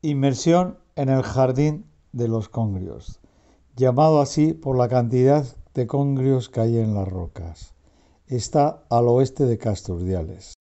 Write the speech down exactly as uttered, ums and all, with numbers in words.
Inmersión en el Jardín de los Congrios, llamado así por la cantidad de congrios que hay en las rocas. Está al oeste de Casturdiales.